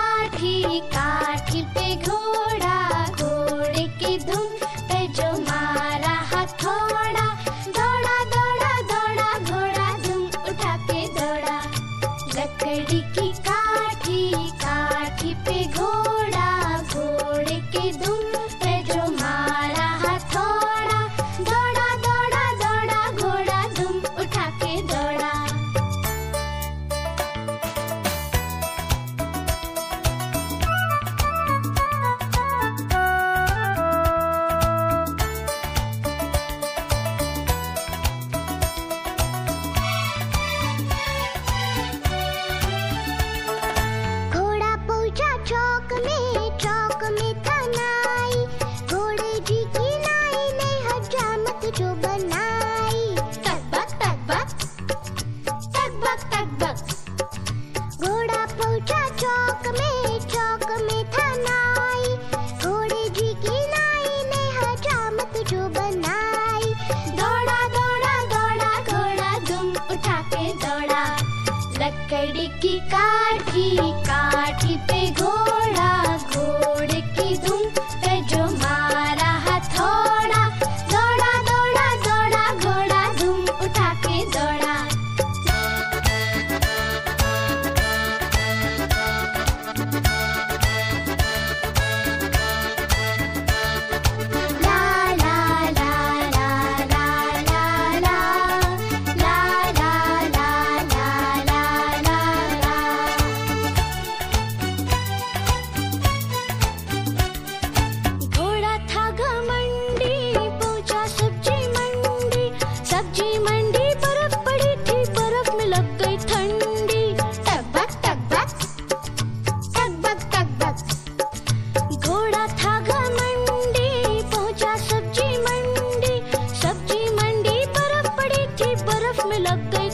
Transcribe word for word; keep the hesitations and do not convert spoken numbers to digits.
काठी, काठी पे घोड़ा, घोड़े की धुन पे जो मारा हथौड़ा। दौड़ा दौड़ा दौड़ा घोड़ा धुम उठा के दौड़ा। लकड़ी की काठी, काठी पे घोड़ा, घोड़े की धुन पे जो मारा हथौड़ा। दौड़ा दौड़ा दौड़ा घोड़ा धुम उठा के दौड़ा। घोड़ा पहुंचा चौक में, चौक में था नाई। घोड़े जी की नाई ने हजामत जो बनाई। तक-बक तक-बक, तक-बक तक-बक। घोड़ा पहुंचा चौक में, चौक में था नाई। घोड़े जी की नाई ने हजामत जो बनाई। दौड़ा दौड़ा दौड़ा घोड़ा धुम उठा के दौड़ा। लकड़ी की काठी, काठी पे घोड़ा, घोड़े की धुन पे जो मारा हथौड़ा। दौड़ा दौड़ा दौड़ा घोड़ा धुम उठा के दौड़ा। ला ला ला ला ला ला ला, ला ला ला ला ला ला ला। घोड़ा था घमंडी, पहुंचा सब्जी मंडी। सब्जी मंडी बर्फ पड़ी थी, बर्फ में लग गई ठंडी। टक-बक टक-बक, टक-बक टक-बक। घोड़ा था घमंडी, पहुंचा सब्जी मंडी। सब्जी मंडी बर्फ पड़ी थी, बर्फ में लग गई